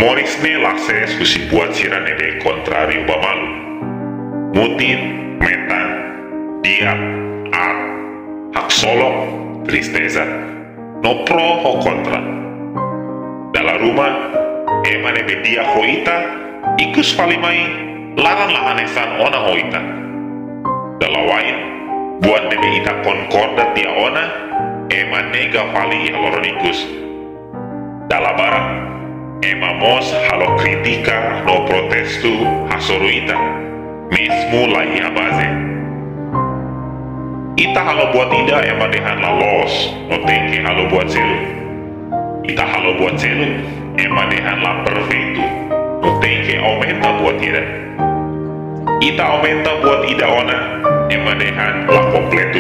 Moris ne lases kusi buat sira nebe kontrario bamalu. Mutin, metan, diap, art, hak solok, tristeza. No pro ho kontra. Dalam rumah, ema nebe dia hoita, ikus falimai, laran lahanesan ona hoita. Dalam wain, buat nebe ita konkordat dia ona, ema nega fali haloronikus. Dalam barat, ema mos halo kritika no protestu hasoru ita, mesmo lai abaze. Ita halo buat ida ema dehan la los, no tengke halo buat selu. Ita halo buat selu, ema dehan la perfectu, no tengke aumenta buat ida. Ita aumenta buat ida ona, ema dehan la kompletu.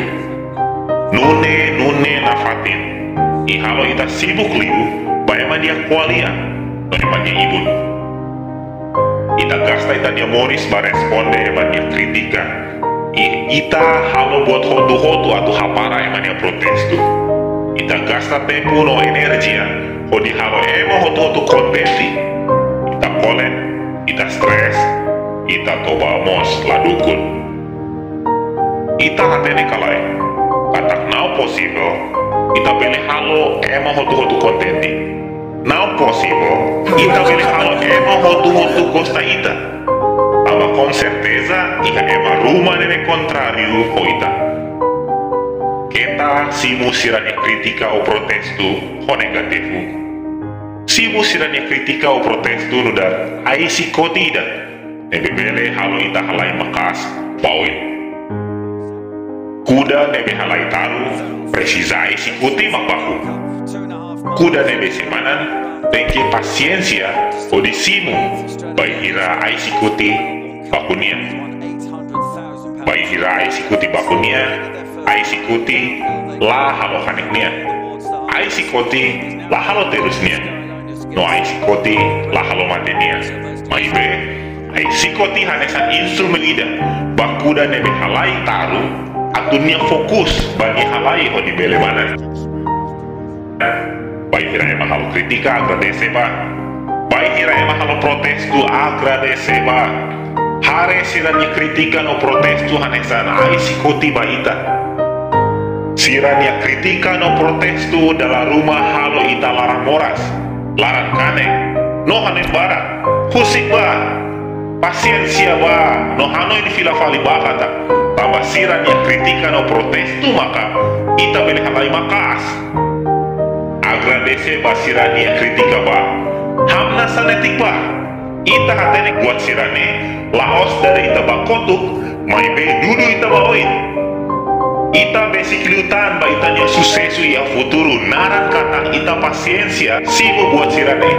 Nune na fatin, I halo ita sibuk liu, ba ema dia kualia. No emangnya ibu ita gasta ita dia moris ba responde emangnya kritika ita halo buat hotu-hotu atau hapara emangnya protestu ita gasta tempo no energia di halo ema hotu-hotu kontenti ita kolen ita stres ita toba mos ladukun ita hatene kalai katak now possible ita bele halo ema hotu-hotu kontenti. Now possible, ita beli halo ema hotu-hotu costa ita. Ama com certeza, iha ema rumah nene contrario ho ita. Kita simu siranya kritika o protestu ho negativu. Simu siranya kritika o protestu nudar ai si kotida. Nebe bele halo ita halai makas bawin. Kuda nebe halai taru, precisa ai si kuti makbaku. Kuda nebe semanan, tengke pasiencia o disimu, bai hira ai sikuti bakunia. Bai hira ai sikuti bakunia, ai sikuti la halo haneknia. Ai sikuti la halo terusnia. No ai sikuti la halo matenia. Maibe, ai sikuti hanesan instrumen ida, bakuda nebe halai taru, atunia fokus bagi halai ho di bele mana. Baik hira ema halo kritika agradece ba. Baik hira ema halo protestu agradece ba. Hare siranya kritika no protestu hanesan ai sikoti ba ita. Siranya kritika no protestu dalam rumah halo ita larang moras, larang kane, no hanen barat, husik ba, pasiencia ba, no hano ini fila fali ba kata. Tambah siranya kritika no protestu maka ita beli halai makas. Agradece ba sirania kritika ba hamna sanetik ba ita hatene buat sirane laos dari ita bakotuk mai be dudu ita baoin ita besikliutan ba itanya susesu ya futuru naran kata ita pasiencia simu buat sirane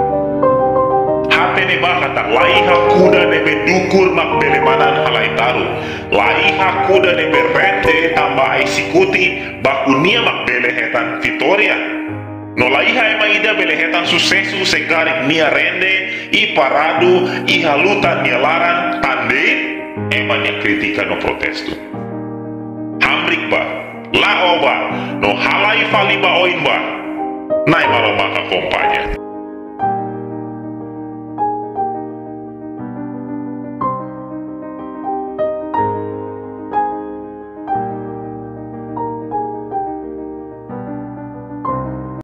hatene ba kata laiha kuda nebe dukur mak belemanan halai taru laiha kuda nebe rente tambah aisikuti bakunia mak belehetan Victoria. No laiha ema ida belehetan susesu segarik nia rende I paradu I halutan nia laran tande ema nia kritika no protestu hamrik ba lao ba no halai fali ba oin ba nai malo maka kompanya.